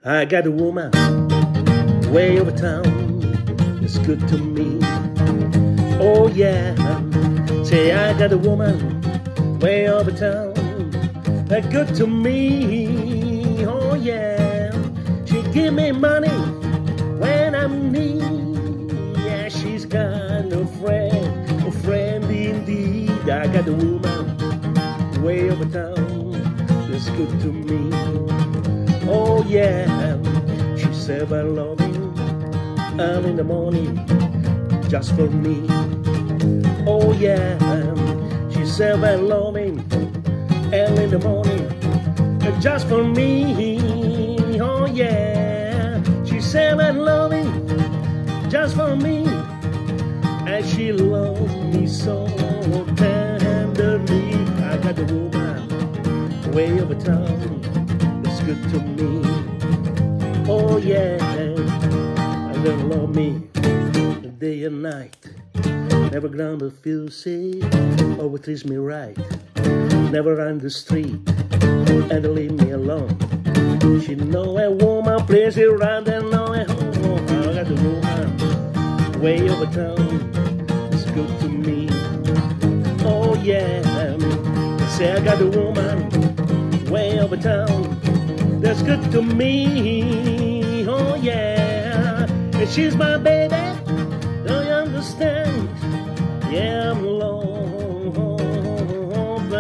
I got a woman way over town, it's good to me. Oh yeah, say I got a woman way over town, that's good to me. Oh yeah, she give me money when I'm need. Yeah, she's got a friend indeed. I got a woman way over town, that's good to me. Oh yeah, she said I love you early in the morning just for me. Oh yeah, she said I love him early in the morning just for me. Oh yeah, she said I love him just for me, and she loved me so tenderly. I got the woman way over town, it's good to me. Oh yeah, and they love me day and night. Never gonna feel sick, always treats me right. Never run the street and leave me alone. She know a woman plays around and know a home. I got the woman way over town, it's good to me. Oh yeah, say I got the woman way over town, that's good to me. Oh yeah, and she's my baby, don't you understand? Yeah, I'm alone,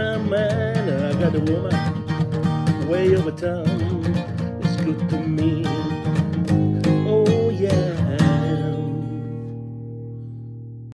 man. I got a woman way over town, it's good to me.